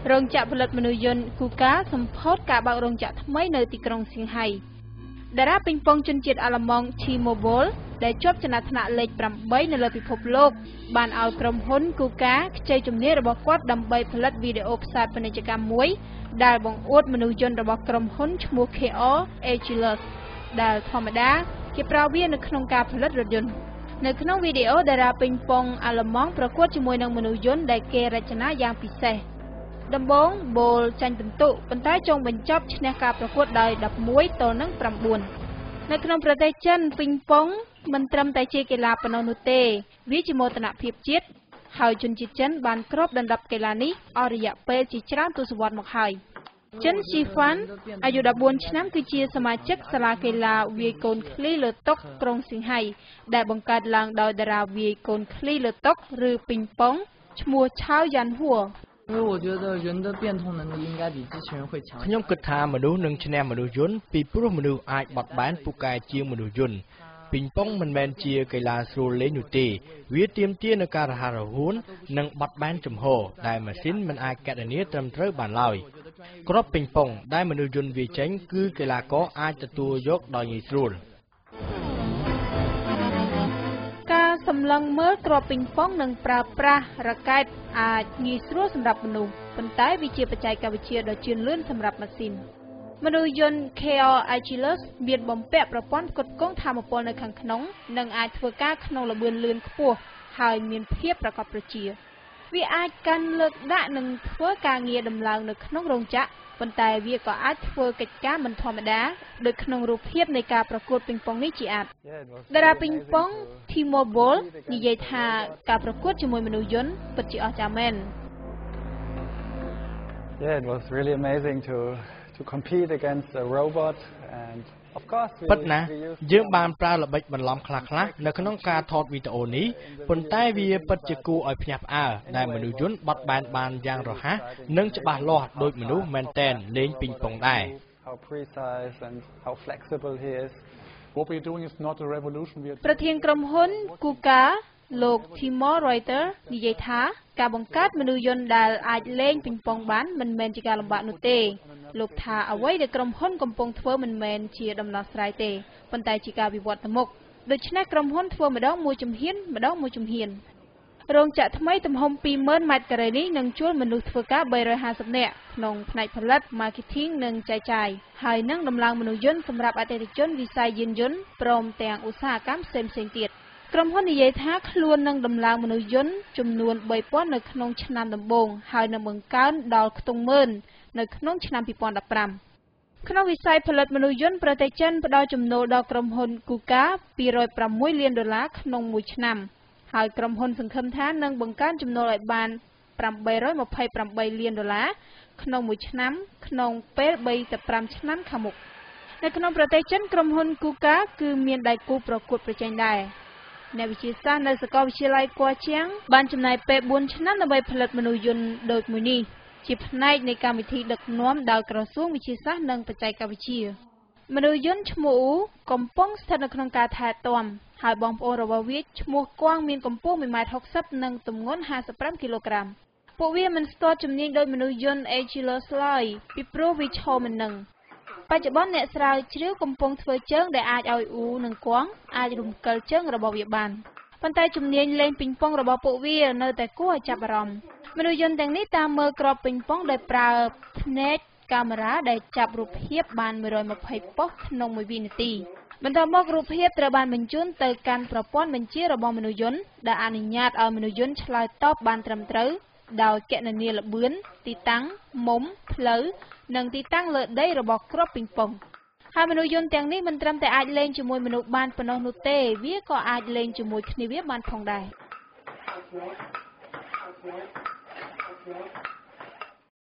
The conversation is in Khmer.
រោងចក្រផលិតមនុស្សយន្ត Kuka សម្ពោធការបើករោងចក្រថ្មីនៅទីក្រុងសៀងហៃតារាពេញពងជនជាតិអាល្លឺម៉ង់ T-Mobile ដែលជាប់ចំណាត់ថ្នាក់លេខ 8 នៅលើពិភពលោកបានឲ្យក្រុមហ៊ុន Kuka ខ្ចីជំនាញរបស់គាត់ដើម្បីផលិតវីដេអូផ្សាយពាណិជ្ជកម្មមួយដែលបង្អួតមនុស្សយន្តរបស់ក្រុមហ៊ុនឈ្មោះ KO Achilles ដែលធម្មតាគេប្រើវានៅក្នុងការផលិតរថយន្តនៅក្នុងវីដេអូតារាពេញពងអាល្លឺម៉ង់ប្រកួតជាមួយនឹងមនុស្សយន្តដែលគេរចនាយ៉ាងពិសេសដំបូងបូលចាញ់ពិន្ទុប៉ុន្តែចុងបញ្ចប់ឈ្នះការប្រកួតដោយ11ទល់នឹង9នៅក្នុងប្រទេសចិនពីងប៉ុងមិនត្រឹមតែជាកីឡាប៉ុណ្ណោះនោះទេវាជាមោទនភាពជាតិហើយជនជាតិចិនបានគ្របដណ្ដប់កីឡានេះអស់រយៈពេលជាច្រើនទសវត្សរ៍មកហើយចិនស៊ីហ្វាន់អាយុ14ឆ្នាំគឺជាសមាជិកសាលាកីឡាវាយកូនឃ្លីលើតុក្រុងសៀងហៃដែលបង្កើតឡើងដោយតារាវាយកូនឃ្លីលើតុឬពីងប៉ុងឈ្មោះឆៅយ៉ាន់ហួរ因为我觉得人的变通能力应该比机器人会强。 ខ្ញុំគិតថាមនុស្សនឹងឈ្នះមនុស្សយន្តពីព្រោះមនុស្សអាចបត់បែនពូកែជាងមនុស្សយន្តពីងប៉ុងមិនមែនជាកីឡាស្រួលលេងនោះទេវាទាមទារនូវការរហ័សរហួននិងបត់បែនជំហរដែលម៉ាស៊ីនមិនអាចកណនាត្រឹមត្រូវបានឡើយគ្រាប់ពីងប៉ុងដែលមនុស្សយន្តវាចេញគឺកីឡាករអាចទទួលយកដោយងាយស្រួលការសម្លឹងមើលគ្រាប់ពីងប៉ុងនិងប្រើប្រាស់រ៉ាកែតអាចងាយស្រួលសម្រាប់មនុស្សប៉ុន្តែវាជាបច្ចេកវិទ្យាដ៏ជឿនលឿនសម្រាប់ម៉ាស៊ីនមនុស្សយន្ត KO Achilles មានបំពាក់ប្រព័ន្ធផ្គត់ផ្គង់ថាមពលនៅខាងក្នុងនិងអាចធ្វើការក្នុងល្បឿនលឿនខ្ពស់ហើយមានភាពប្រកបប្រជាវាអាចកាន់លើកដាក់និងធ្វើការងារដំឡើងនៅក្នុងរោងចក្រប៉ុន្តែវាក៏អាចធ្វើកិច្ចការមិនធម្មតាដូចក្នុងរូបភាពនៃការប្រកួតពីងប៉ុងនេះជាអាចតារាពីងប៉ុង T-Mobile និយាយថាការប្រកួតជាមួយមនុស្សយន្តពិតជាអស្ចារ្យមែន Yeah, it was really amazing to compete against a robot and of course ពិតណាស់យើងបានប្រើល្បិចបន្លំខ្លះៗនៅក្នុងការថតវីដេអូនេះប៉ុន្តែវាពិតជាគួរឲ្យភ្ញាក់ផ្អើលដែលមនុស្សយន្តបត់បែនបានយ៉ាងរហ័សនិងច្បាស់លាស់ដូចមនុស្សមែនតែនលេងពីងប៉ុងដែរ How precise and how flexible he is. What we're doing is not a revolution. ប្រធានក្រុមហ៊ុន Kuka លោក Timo Reuter និយាយថាការបង្កើតមនុស្សយន្តដែលអាចលេងពីងប៉ុងបានមិនមែនជាការលំបាកនោះទេលោកថាអ្វីដែលក្រុមហ៊ុនកំពុងធ្វើមិនមែនជាដំណោះស្រាយទេប៉ុន្តែជាការវិវត្តទៅមុខដូច្នេះក្រុមហ៊ុនធ្វើម្ដងមួយជំហានរោងចក្រថ្មីទំហំ 20,000 ម៉ែត្រការ៉េនេះនឹងជួលមនុស្សធ្វើការ 350 នាក់ក្នុងផ្នែកផលិត marketing និងចែកចាយហើយនឹងដំឡើងមនុស្សយន្តសម្រាប់អតិថិជនវិស័យយានយន្តព្រមទាំងឧស្សាហកម្មផ្សេងៗទៀតក្រុមហ៊ុននិយាយថាខ្លួននឹងដំឡើងមនុស្សយន្តចំនួន 3,000 នៅក្នុងឆ្នាំដំបូងហើយនឹងបង្កើនដល់ខ្ទង់ 10,000 នៅក្នុងឆ្នាំ 2015 ក្នុងវិស័យផលិតមនុស្សយន្តប្រទេសចិនផ្ដល់ចំណូលដល់ក្រុមហ៊ុន Kuka 206 លានដុល្លារក្នុងមួយឆ្នាំហើយក្រុមហ៊ុនសង្ឃឹមថានឹងបង្កើនចំណូលឲ្យបាន828លានដុល្លារក្នុងមួយឆ្នាំក្នុងពេល 3-5 ឆ្នាំខាងមុខនៅក្នុងប្រទេសចិនក្រុមហ៊ុន Kuka គឺមានដៃគូប្រកួតប្រជែងដែរអ្នកវិទ្យាសាស្ត្រនៅសាកលវិទ្យាល័យគួជៀងបានចំណាយពេល4ឆ្នាំដើម្បីផលិតមនុស្សយន្តដូចមួយនេះជាផ្នែកនៃកម្មវិធីដឹកនាំដោយក្រសួងវិទ្យាសាស្ត្រនិងបច្ចេកវិទ្យាមនុស្សយន្តឈ្មោះកំពុងស្ថិតនៅក្នុងការថែទាំហើយបងប្អូនរបស់វាឈ្មោះគង់មានកម្ពស់ 1.60 ម៉ែត្រ និងទម្ងន់ 55 គីឡូក្រាមពួកវាមិនស្ទាត់ជំនាញដោយមនុស្សយន្ត Achilles ឡើយពីព្រោះវាឈរមិននឹងបច្ចុប្បន្នអ្នកស្រាវជ្រាវកំពុងធ្វើជើងដែលអាចឲ្យអ៊ូនិងគង់អាចរំកិលជើងរបស់វាបានប៉ុន្តែជំនាញលេងពីងប៉ុងរបស់ពួកវានៅតែគួរឲ្យចាប់អារម្មណ៍មនុស្សយន្តទាំងនេះតាមមើលគ្រាប់ពីងប៉ុងដោយប្រើភ្នែកកាមេរ៉ាដែលចាប់រូបភាពបាន120 ប៉ុស្តិ៍ក្នុងមួយវិនាទីបន្ទាប់មករូបភាពត្រូវបានបញ្ជូនទៅកាន់ប្រព័ន្ធបញ្ជារបស់មនុស្សយន្តដែលអនុញ្ញាតឲ្យមនុស្សយន្តឆ្លើយតបបានត្រឹមត្រូវដោយគណនាល្បឿនទីតាំងមុំផ្លូវនិងទីតាំងលើដីរបស់គ្រាប់ពីងប៉ុងហើយមនុស្សយន្តទាំងនេះមិនត្រឹមតែអាចលេងជាមួយមនុស្សបានប៉ុណ្ណោះនោះទេវាក៏អាចលេងជាមួយគ្នាវាបានផងដែរ